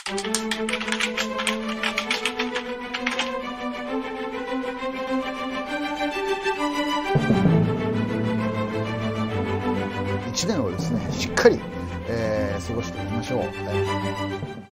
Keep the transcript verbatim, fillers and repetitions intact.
いちねんをですねしっかり、えー、過ごしていきましょう。